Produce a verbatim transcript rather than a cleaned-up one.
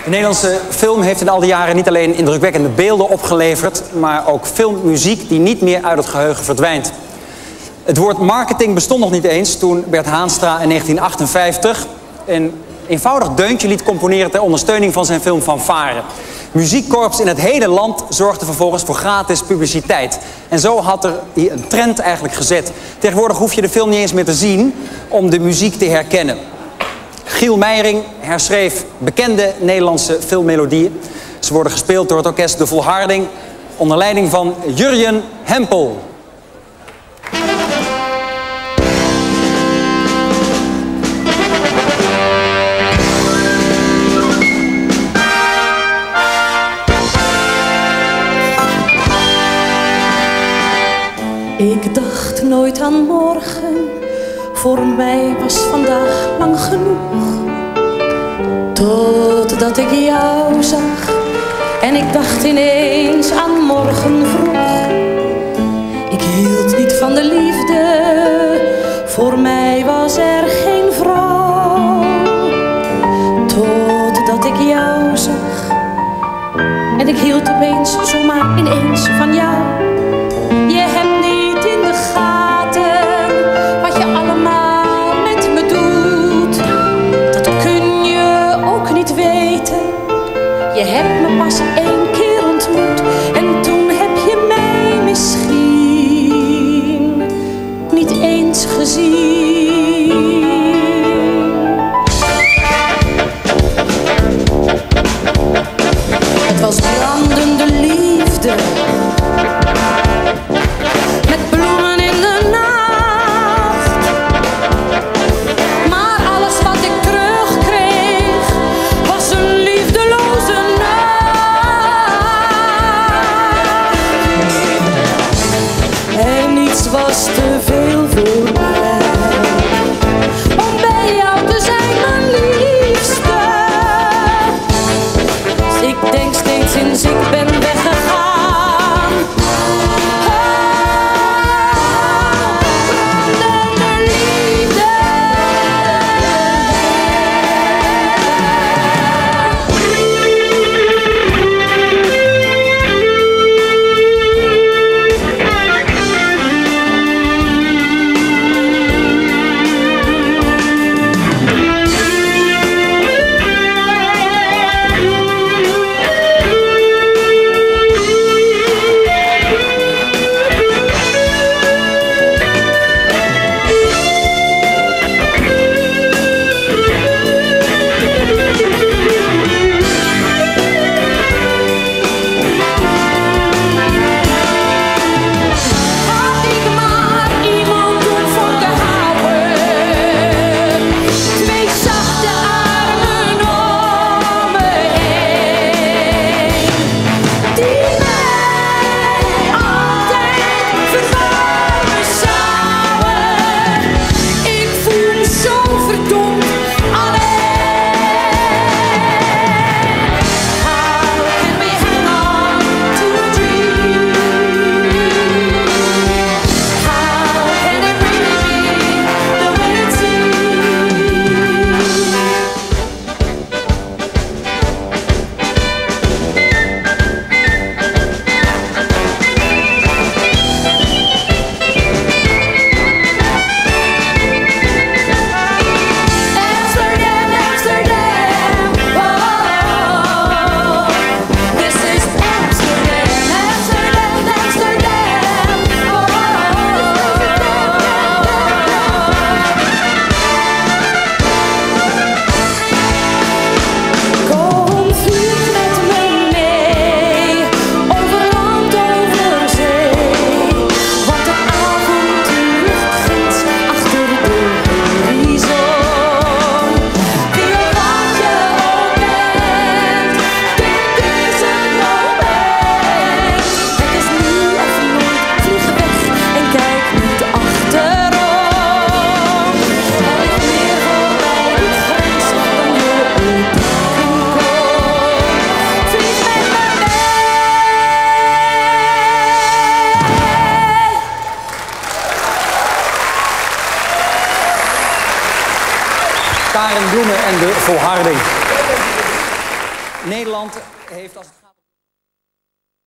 De Nederlandse film heeft in al die jaren niet alleen indrukwekkende beelden opgeleverd, maar ook filmmuziek die niet meer uit het geheugen verdwijnt. Het woord marketing bestond nog niet eens toen Bert Haanstra in negentien achtenvijftig een eenvoudig deuntje liet componeren ter ondersteuning van zijn film Fanfare. Muziekkorps in het hele land zorgde vervolgens voor gratis publiciteit. En zo had er hier een trend eigenlijk gezet. Tegenwoordig hoef je de film niet eens meer te zien om de muziek te herkennen. Giel Meijering herschreef bekende Nederlandse filmmelodieën. Ze worden gespeeld door het orkest De Volharding onder leiding van Jurjen Hempel. Ik dacht nooit aan morgen, voor mij was vandaag lang genoeg. Totdat ik jou zag en ik dacht ineens aan morgen vroeg. Ik hield niet van de liefde, voor mij was er geen vrouw. Totdat ik jou zag en ik hield opeens zomaar ineens van jou. Je hebt niet in de gaten wat je allemaal met me doet. Dat kun je ook niet weten. Je hebt me pas één keer ontmoet en toen heb je mij misschien niet eens gezien. Het was brandende liefde. Was te veel voor mij om bij jou te zijn, mijn liefste. Dus ik denk steeds sinds ik ben weggegaan. Oh, brandende liefde. Karen Bloemen en De Volharding. Nederland heeft als...